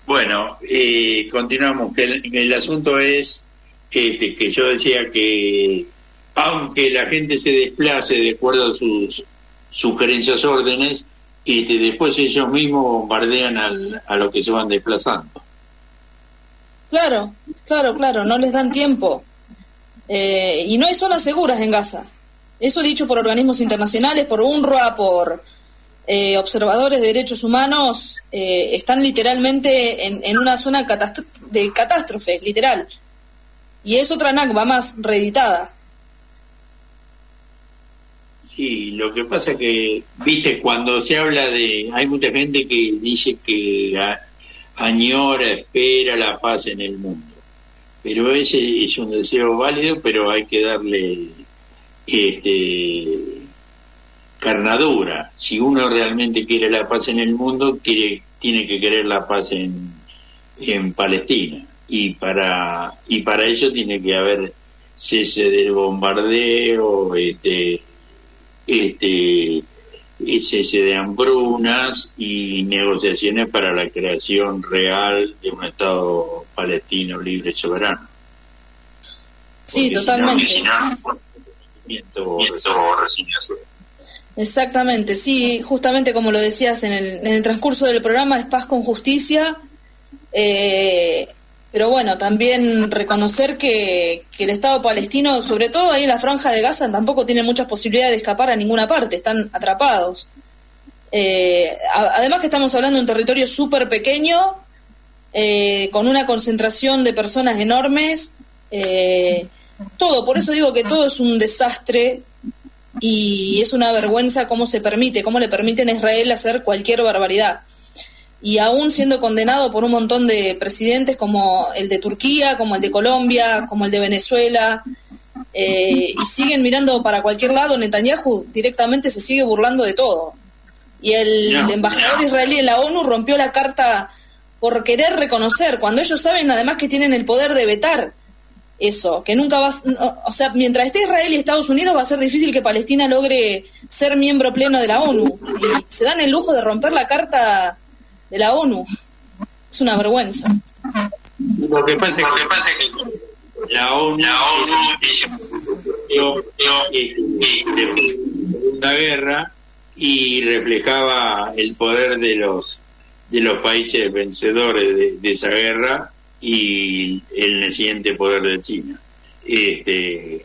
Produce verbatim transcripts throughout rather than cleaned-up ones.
Bueno, eh, continuamos. El, el asunto es este, que yo decía que aunque la gente se desplace de acuerdo a sus sugerencias, órdenes, este, después ellos mismos bombardean al, a los que se van desplazando. Claro, claro, claro, no les dan tiempo. Eh, y no hay zonas seguras en Gaza. Eso dicho por organismos internacionales, por UNRWA, por eh, observadores de derechos humanos, eh, están literalmente en, en una zona catast- de catástrofe, literal. Y es otra Nakba más reeditada. Sí, lo que pasa que, viste, cuando se habla de... Hay mucha gente que dice que a, añora, espera la paz en el mundo. Pero ese es un deseo válido, pero hay que darle este carnadura. Si uno realmente quiere la paz en el mundo, quiere, tiene que querer la paz en, en Palestina. Y para y para ello tiene que haber cese del bombardeo, este este cese de hambrunas y negociaciones para la creación real de un Estado palestino libre y soberano. Sí, porque totalmente. Si no, si no, exactamente, sí, justamente como lo decías en el, en el transcurso del programa, es paz con justicia, eh, pero bueno, también reconocer que, que el Estado palestino, sobre todo ahí en la franja de Gaza, tampoco tiene muchas posibilidades de escapar a ninguna parte, están atrapados. Eh, a, además que estamos hablando de un territorio súper pequeño, eh, con una concentración de personas enormes, eh, todo, por eso digo que todo es un desastre y es una vergüenza cómo se permite, cómo le permiten a Israel hacer cualquier barbaridad. Y aún siendo condenado por un montón de presidentes como el de Turquía, como el de Colombia, como el de Venezuela, eh, y siguen mirando para cualquier lado, Netanyahu directamente se sigue burlando de todo. Y el, no, el embajador no. israelí en la ONU rompió la carta por querer reconocer, cuando ellos saben además que tienen el poder de vetar eso, que nunca va, o sea, mientras esté Israel y Estados Unidos va a ser difícil que Palestina logre ser miembro pleno de la ONU, y se dan el lujo de romper la carta de la ONU. Es una vergüenza. Lo que pasa es que la ONU, la ONU una guerra y reflejaba el poder de los de los países vencedores de, de esa guerra y el naciente poder de China. Este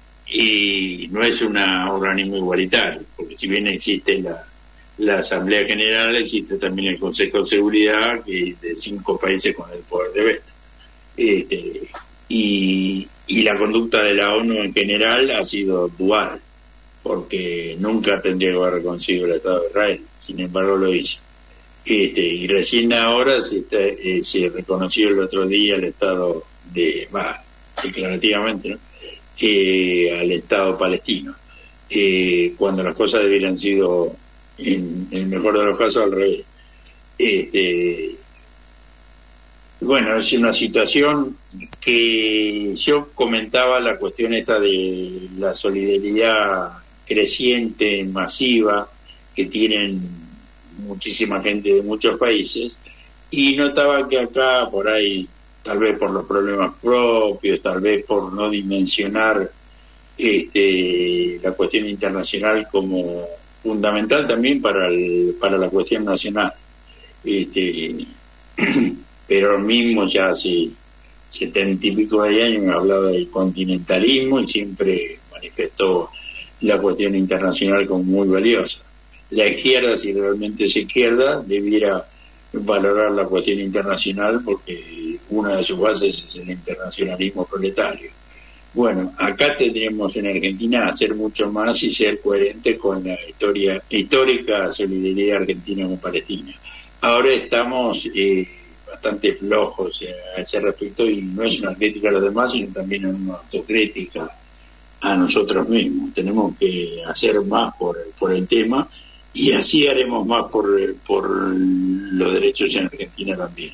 y no es un organismo igualitario, porque si bien existe la la Asamblea General, existe también el Consejo de Seguridad, que es de cinco países con el poder de veto. Este, y, y la conducta de la ONU en general ha sido dual, porque nunca tendría que haber reconocido el Estado de Israel, sin embargo lo hizo. Este, y recién ahora se, está, eh, se reconoció el otro día el Estado de, bah, declarativamente, ¿no? eh, al Estado palestino, eh, cuando las cosas debieran sido en el mejor de los casos al revés. Este, bueno, es una situación que yo comentaba, la cuestión esta de la solidaridad creciente, masiva, que tienen muchísima gente de muchos países, y notaba que acá, por ahí, tal vez por los problemas propios, tal vez por no dimensionar este, la cuestión internacional como fundamental también para el, para la cuestión nacional, este, pero mismo ya hace setenta y pico de años hablaba del continentalismo y siempre manifestó la cuestión internacional como muy valiosa. La izquierda, si realmente es izquierda, debiera valorar la cuestión internacional porque una de sus bases es el internacionalismo proletario. Bueno, acá tendríamos en Argentina hacer mucho más y ser coherentes con la historia histórica solidaridad argentina con Palestina. Ahora estamos eh, bastante flojos eh, a ese respecto, y no es una crítica a los demás, sino también una autocrítica a nosotros mismos. Tenemos que hacer más por, por el tema, y así haremos más por, por los derechos en Argentina también.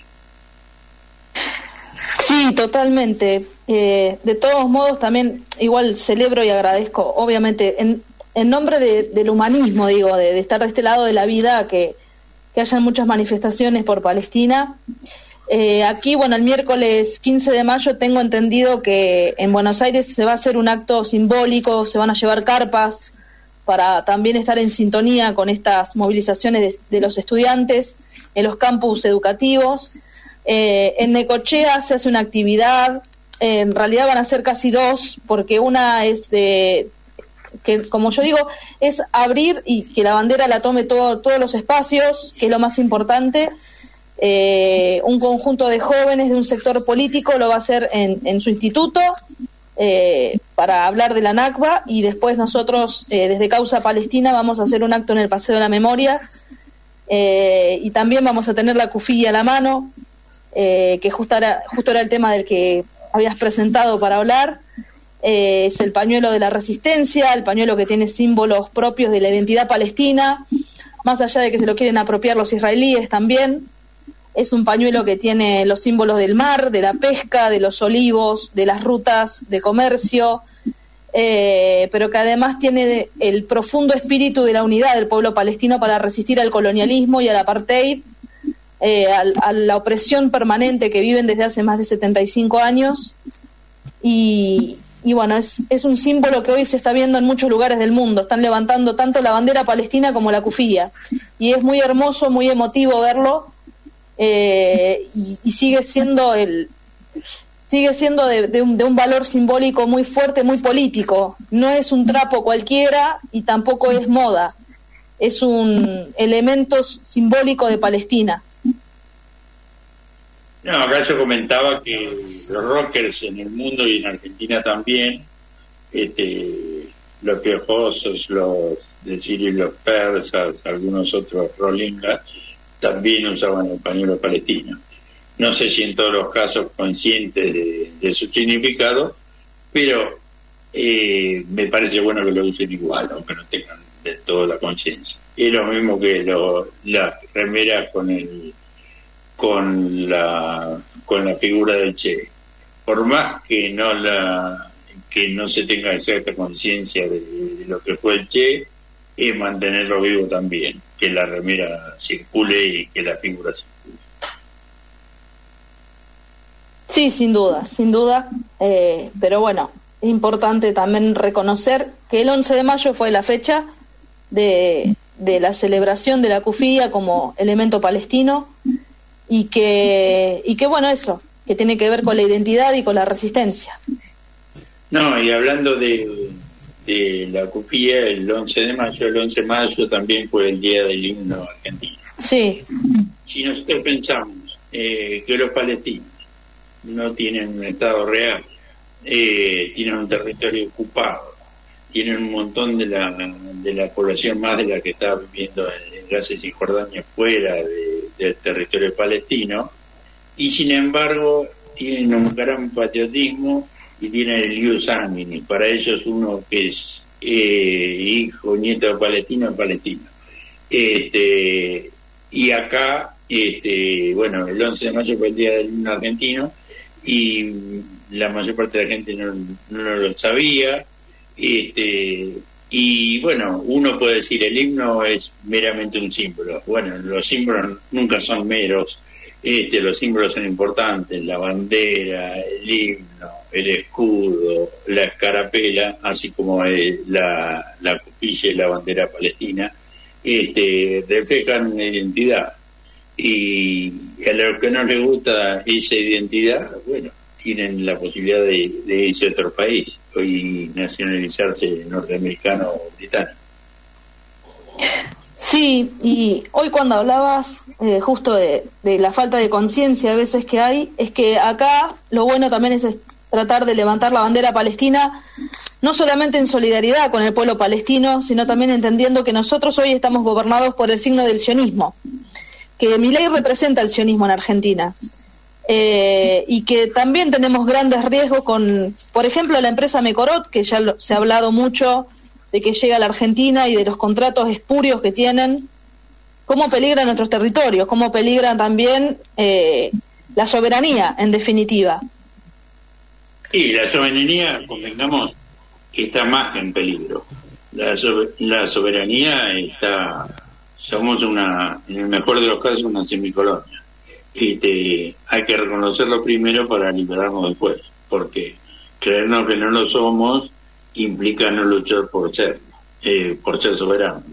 Sí, totalmente. Eh, de todos modos, también igual celebro y agradezco, obviamente, en, en nombre de, del humanismo, digo, de, de estar de este lado de la vida, que, que hayan muchas manifestaciones por Palestina. Eh, aquí, bueno, el miércoles quince de mayo tengo entendido que en Buenos Aires se va a hacer un acto simbólico, se van a llevar carpas para también estar en sintonía con estas movilizaciones de, de los estudiantes en los campus educativos. Eh, en Necochea se hace una actividad, eh, en realidad van a ser casi dos, porque una es de, que como yo digo, es abrir y que la bandera la tome todo, todos los espacios, que es lo más importante. Eh, un conjunto de jóvenes de un sector político lo va a hacer en, en su instituto eh, para hablar de la Nakba, y después nosotros eh, desde Causa Palestina vamos a hacer un acto en el Paseo de la Memoria, eh, y también vamos a tener la cufilla a la mano, eh, que justo era, justo era el tema del que habías presentado para hablar. Eh, es el pañuelo de la resistencia, el pañuelo que tiene símbolos propios de la identidad palestina, más allá de que se lo quieren apropiar los israelíes también. Es un pañuelo que tiene los símbolos del mar, de la pesca, de los olivos, de las rutas de comercio, eh, pero que además tiene el profundo espíritu de la unidad del pueblo palestino para resistir al colonialismo y al apartheid, eh, al, a la opresión permanente que viven desde hace más de setenta y cinco años. Y, y bueno, es, es un símbolo que hoy se está viendo en muchos lugares del mundo. Están levantando tanto la bandera palestina como la cufilla. Y es muy hermoso, muy emotivo verlo. Eh, y, y sigue siendo el sigue siendo de, de, un, de un valor simbólico muy fuerte, muy político. No es un trapo cualquiera y tampoco es moda, es un elemento simbólico de Palestina. No, acá yo comentaba que los rockers en el mundo y en Argentina también, este, los piojosos, los de Sirio y los persas, algunos otros rolingas, también usaban el pañuelo palestino. No sé si en todos los casos conscientes de, de su significado, pero eh, me parece bueno que lo usen igual, aunque no tengan de toda la conciencia. Es lo mismo que lo, las remeras con el con la con la figura del Che. Por más que no la que no se tenga cierta conciencia de, de lo que fue el Che, es mantenerlo vivo también, que la remera circule y que la figura circule. Sí, sin duda, sin duda, eh, pero bueno, es importante también reconocer que el once de mayo fue la fecha de, de la celebración de la cufía como elemento palestino, y que, y que bueno, eso, que tiene que ver con la identidad y con la resistencia. No, y hablando de de la cufía, el once de mayo, el once de mayo también fue el día del himno argentino. Sí. Si nosotros pensamos eh, que los palestinos no tienen un Estado real, eh, tienen un territorio ocupado, tienen un montón de la de la población más de la que está viviendo en Gaza y Cisjordania fuera de, del territorio palestino, y sin embargo tienen un gran patriotismo y tienen el ius sanguinis. Para ellos uno que es eh, hijo, nieto de palestino, es palestino. Este, y acá, este, bueno, el once de mayo fue el día del himno argentino, y la mayor parte de la gente no, no lo sabía. Este, y bueno, uno puede decir el himno es meramente un símbolo. Bueno, los símbolos nunca son meros. Este, los símbolos son importantes: la bandera, el himno, el escudo, la escarapela, así como el, la, la cufilla y la bandera palestina, este, reflejan una identidad. Y a los que no les gusta esa identidad, bueno, tienen la posibilidad de, de irse a otro país y nacionalizarse norteamericano o británico. Sí, y hoy cuando hablabas eh, justo de, de la falta de conciencia a veces que hay, es que acá lo bueno también es tratar de levantar la bandera palestina, no solamente en solidaridad con el pueblo palestino, sino también entendiendo que nosotros hoy estamos gobernados por el signo del sionismo, que Milei representa el sionismo en Argentina, eh, y que también tenemos grandes riesgos con, por ejemplo, la empresa Mecorot, que ya lo, se ha hablado mucho de que llega a la Argentina y de los contratos espurios que tienen, cómo peligran nuestros territorios, cómo peligran también eh, la soberanía, en definitiva. Y la soberanía, convengamos, está más que en peligro. La, so- la soberanía está, somos una, en el mejor de los casos, una semicolonia. este, hay que reconocerlo primero para liberarnos después, porque creernos que no lo somos implica no luchar por ser, eh, por ser soberanos.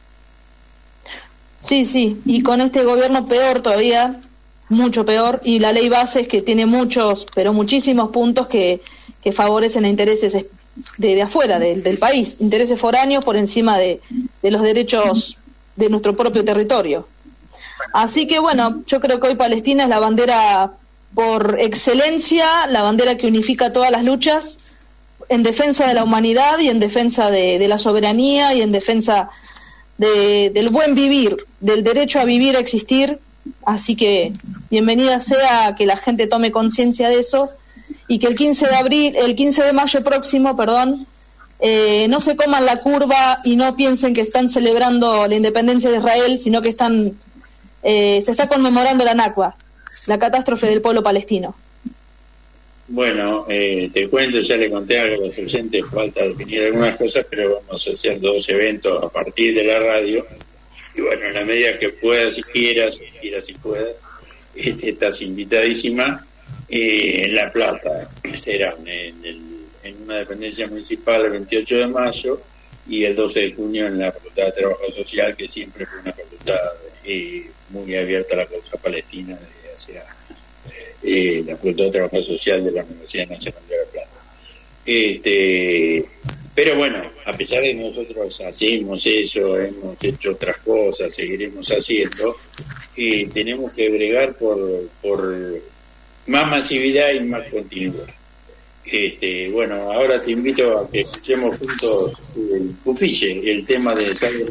Sí, sí, y con este gobierno peor todavía, mucho peor, y la ley Bases que tiene muchos, pero muchísimos puntos que, que favorecen a intereses de, de afuera, de, del país, intereses foráneos por encima de, de los derechos de nuestro propio territorio. Así que bueno, yo creo que hoy Palestina es la bandera por excelencia, la bandera que unifica todas las luchas en defensa de la humanidad y en defensa de, de la soberanía y en defensa de, del buen vivir, del derecho a vivir, a existir. Así que bienvenida sea que la gente tome conciencia de eso y que el quince de abril, el quince de mayo próximo, perdón, eh, no se coman la curva y no piensen que están celebrando la independencia de Israel, sino que están eh, se está conmemorando la Nakba, la catástrofe del pueblo palestino. Bueno, eh, te cuento, ya le conté a los oyentes, falta definir algunas cosas, pero vamos a hacer dos eventos a partir de la radio. Y bueno, en la medida que puedas y quieras, si quieras y puedas, este, estás invitadísima eh, en La Plata, que será en, el, en una dependencia municipal el veintiocho de mayo y el doce de junio en la Facultad de Trabajo Social, que siempre fue una facultad eh, muy abierta a la causa palestina desde hace eh, la Facultad de Trabajo Social de la Universidad Nacional de La Plata. Este, pero bueno, a pesar de que nosotros hacemos eso, hemos hecho otras cosas, seguiremos haciendo, eh, tenemos que bregar por, por más masividad y más continuidad. Este, bueno, ahora te invito a que escuchemos juntos el Cufiche, el tema de Salve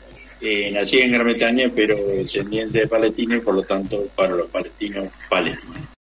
eh, nací en Gran Bretaña, pero descendiente de palestinos y por lo tanto para los palestinos palestinos.